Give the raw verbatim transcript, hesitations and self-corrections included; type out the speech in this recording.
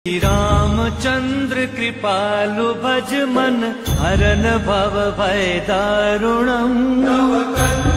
श्री रामचंद्र कृपालु भज मन हरन भव भय दारुणम्।